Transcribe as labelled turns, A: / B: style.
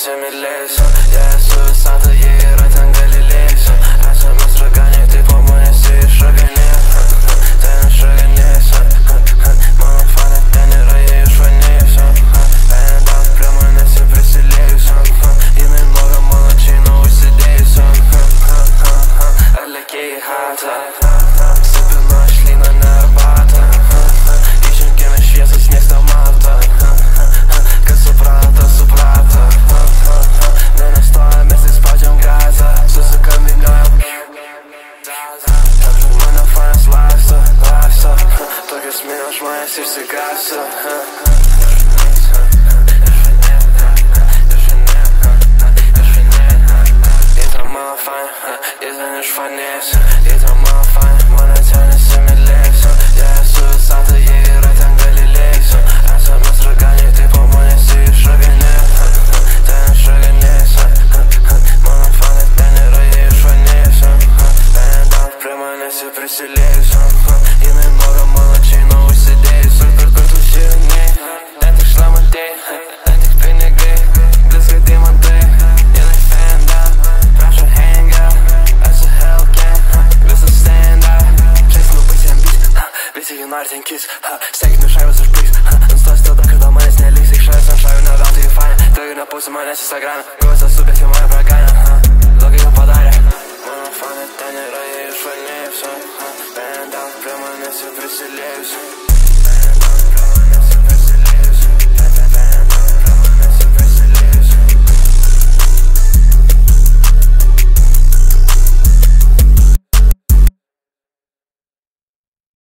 A: nesimylėsiu. Jei esu visata, jie yra ten galilėsiu. Esame sraganiai, tai po manęs išraganė. Ten išraganėsiu. Mano fanai ten yra, jie išvanėsiu. Band out prie manęs ir prisilėjusiu. Jinai nuoga mano čeino užsidėjusiu. Atlekiai į hatą. Sipinu aš lyną ne arbatą. Išjungėme šviesas, nieks nemato. Kas suprato, suprato. Nenestoja, mes įspaudžiam gazą. Susikambiniojam. Mano fanas laksto, laksto. Tokios minios žmonės išsigąsto. Jie ten mano fan, jie ten išvanėsiu. Jie ten mano fan, mane ten nesimylėsiu. Jei esu visata, jie yra ten galilėsiu. Esame sraganiai, tai po manęs išraganė. Ten išraganėsiu. Mano fanai ten yra, jie išvanėsiu. Band out prie manęs ir prisilėjusiu. Jinai nuoga mano čeino užsidėjusiu. Kur tu žiūriniai, ten tik šlamatei, ten tik pinigai. Blizga deimantai, jinai fan out. Prašo hang out, esu Hellcat. Visas stand out, žaisinu baisiam beat. Visi jų nori ten kiss, stenkit nušaivas už please. Nustos tada, kada manęs neliks. Iššaivas ant šaivių, ne veltui į fainę. Daugiau nepausi manęs Instagram'e. Gaujas esu, bet jau mane praganė. Blogai jau padarė. Mano fanai ten yra, jie išvanėjusiu. Band out prie manęs ir prisilėjusiu.